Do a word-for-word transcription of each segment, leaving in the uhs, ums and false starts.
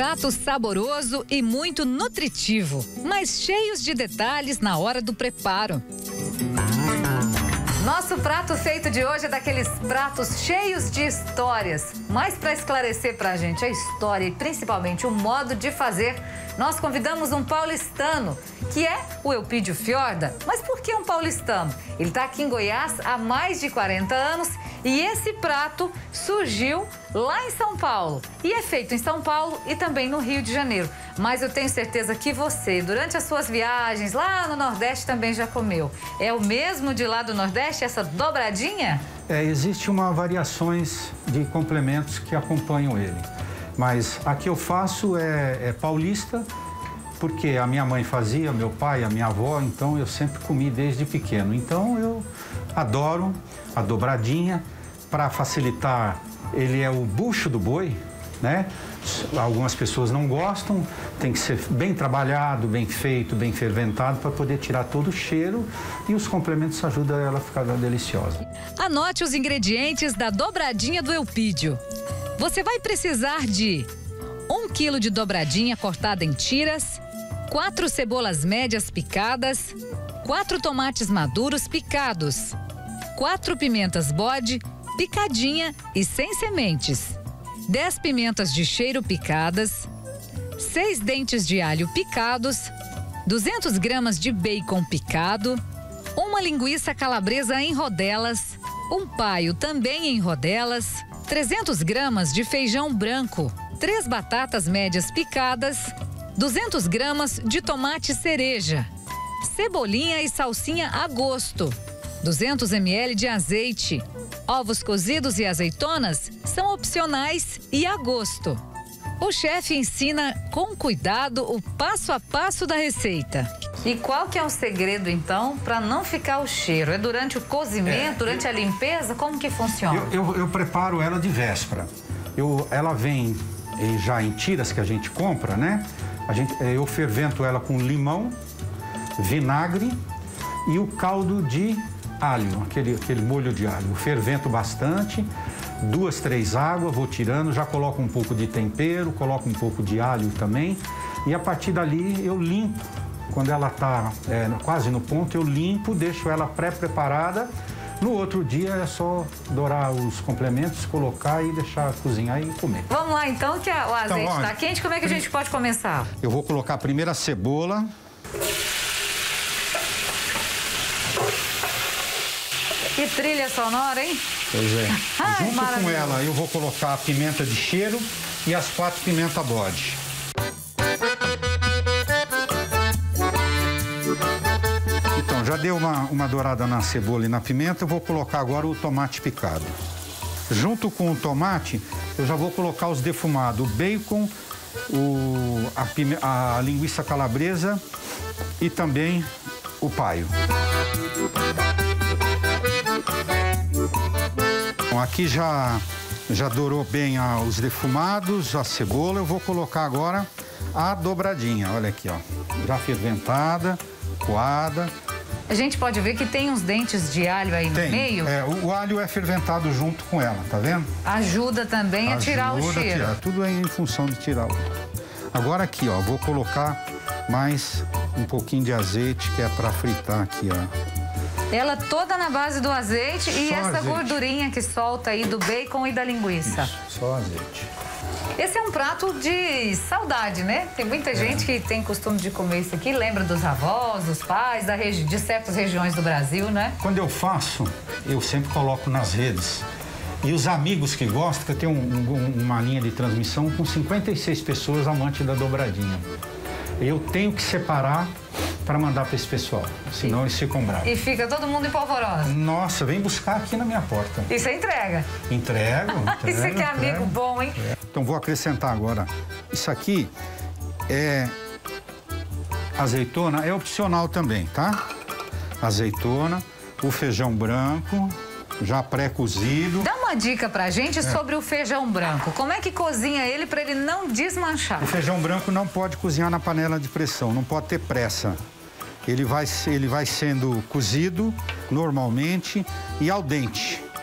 prato saboroso e muito nutritivo, mas cheios de detalhes na hora do preparo. Nosso prato feito de hoje é daqueles pratos cheios de histórias. Mas para esclarecer para a gente a história e principalmente o modo de fazer, nós convidamos um paulistano, que é o Eupídio Fiorda. Mas por que um paulistano? Ele está aqui em Goiás há mais de quarenta anos e esse prato surgiu lá em São Paulo. E é feito em São Paulo e também no Rio de Janeiro. Mas eu tenho certeza que você, durante as suas viagens lá no Nordeste, também já comeu. É o mesmo de lá do Nordeste, essa dobradinha? É, existe uma variações de complementos que acompanham ele. Mas a que eu faço é, é paulista, porque a minha mãe fazia, meu pai, a minha avó, então eu sempre comi desde pequeno. Então eu adoro a dobradinha. Para facilitar, ele é o bucho do boi, né? Algumas pessoas não gostam, tem que ser bem trabalhado, bem feito, bem ferventado para poder tirar todo o cheiro e os complementos ajudam ela a ficar deliciosa. Anote os ingredientes da dobradinha do Eupídio. Você vai precisar de um quilo de dobradinha cortada em tiras, quatro cebolas médias picadas, quatro tomates maduros picados, quatro pimentas bode picadinha e sem sementes, dez pimentas de cheiro picadas, seis dentes de alho picados, duzentas gramas de bacon picado, uma linguiça calabresa em rodelas, um paio também em rodelas, trezentas gramas de feijão branco, três batatas médias picadas, duzentas gramas de tomate cereja, cebolinha e salsinha a gosto, duzentos mililitros de azeite. Ovos cozidos e azeitonas são opcionais e a gosto. O chefe ensina com cuidado o passo a passo da receita. E qual que é o segredo, então, para não ficar o cheiro? É durante o cozimento, é, durante eu, a limpeza? Como que funciona? Eu, eu, eu preparo ela de véspera. Eu, ela vem já em tiras que a gente compra, né? A gente, eu fervento ela com limão, vinagre e o caldo de alho, aquele, aquele molho de alho. Eu fervento bastante, duas, três águas, vou tirando, já coloco um pouco de tempero, coloco um pouco de alho também. E a partir dali eu limpo. Quando ela está é, quase no ponto, eu limpo, deixo ela pré-preparada. No outro dia é só dourar os complementos, colocar e deixar cozinhar e comer. Vamos lá então, que a, o azeite está então, quente. Como é que a gente pode começar? Eu vou colocar primeiro a cebola. Que trilha sonora, hein? Pois é. Ai, junto com ela, eu vou colocar a pimenta de cheiro e as quatro pimenta bode. Então, já deu uma, uma dourada na cebola e na pimenta, eu vou colocar agora o tomate picado. Junto com o tomate, eu já vou colocar os defumados, o bacon, o, a, pime, a linguiça calabresa e também o paio. Bom, aqui já, já dourou bem ah, os defumados, a cebola. Eu vou colocar agora a dobradinha. Olha aqui, ó. Já ferventada, coada. A gente pode ver que tem uns dentes de alho aí no tem, meio. É, o, o alho é ferventado junto com ela, tá vendo? Ajuda também Ajuda a tirar o cheiro. Tirar, tudo é em função de tirar o... Agora aqui, ó, vou colocar mais um pouquinho de azeite, que é para fritar aqui, ó. Ela toda na base do azeite e só essa azeite. gordurinha que solta aí do bacon e da linguiça. Isso, só azeite. Esse é um prato de saudade, né? Tem muita é. gente que tem costume de comer isso aqui, lembra dos avós, dos pais, da regi- de certas regiões do Brasil, né? Quando eu faço, eu sempre coloco nas redes. E os amigos que gostam, que eu tenho um, um, uma linha de transmissão com cinquenta e seis pessoas amantes da dobradinha. Eu tenho que separar para mandar para esse pessoal, senão e, eles ficam bravos. E fica todo mundo em polvorosa. Nossa, vem buscar aqui na minha porta. Isso é entrega? Entrego, entrego. Isso aqui é amigo bom, hein? É. Então vou acrescentar agora. Isso aqui é azeitona, é opcional também, tá? Azeitona, o feijão branco, já pré-cozido. Dá uma dica pra gente é. sobre o feijão branco. Como é que cozinha ele para ele não desmanchar? O feijão branco não pode cozinhar na panela de pressão, não pode ter pressa. Ele vai, ele vai sendo cozido normalmente e al dente.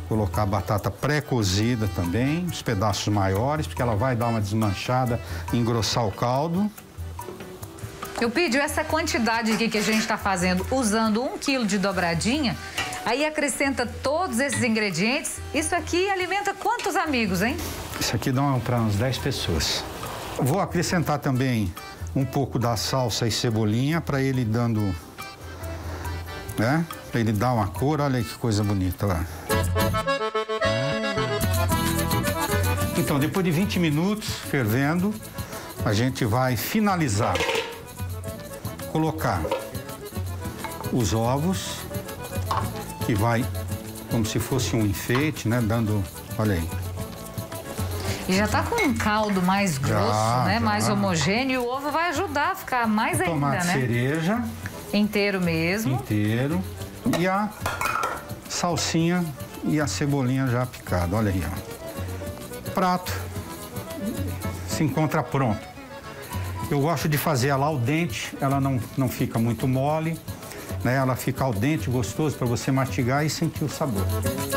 Colocar a batata pré-cozida também, os pedaços maiores, porque ela vai dar uma desmanchada, engrossar o caldo. Eupídio, essa quantidade aqui que a gente está fazendo, usando um quilo de dobradinha, aí acrescenta todos esses ingredientes, isso aqui alimenta quantos amigos, hein? Isso aqui dá para uns dez pessoas. Vou acrescentar também um pouco da salsa e cebolinha para ele dando, né? Para ele dar uma cor, olha aí que coisa bonita lá. Então, depois de vinte minutos fervendo, a gente vai finalizar. Colocar os ovos, que vai como se fosse um enfeite, né? Dando, olha aí. E já tá com um caldo mais grosso, já, né? Já. Mais homogêneo. E o ovo vai ajudar a ficar mais ainda, tomate né? cereja. Inteiro mesmo. Inteiro. E a salsinha e a cebolinha já picada. Olha aí, ó. Prato se encontra pronto. Eu gosto de fazer ela al dente, ela não, não fica muito mole, né? Ela fica al dente, gostoso para você mastigar e sentir o sabor.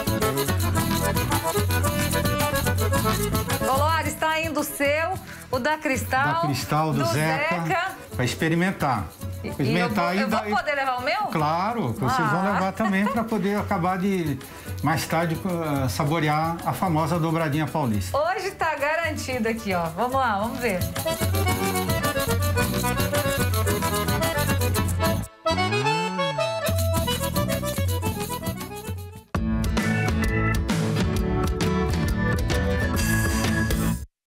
Dolores, está indo o seu, o da Cristal. Da Cristal, do, do Zeca. Zeca. Para experimentar. Experimentar e eu vou, eu vou poder levar o meu? Claro, vocês ah. vão levar também para poder acabar de, mais tarde, uh, saborear a famosa dobradinha paulista. Hoje tá garantido aqui, ó. Vamos lá, vamos ver.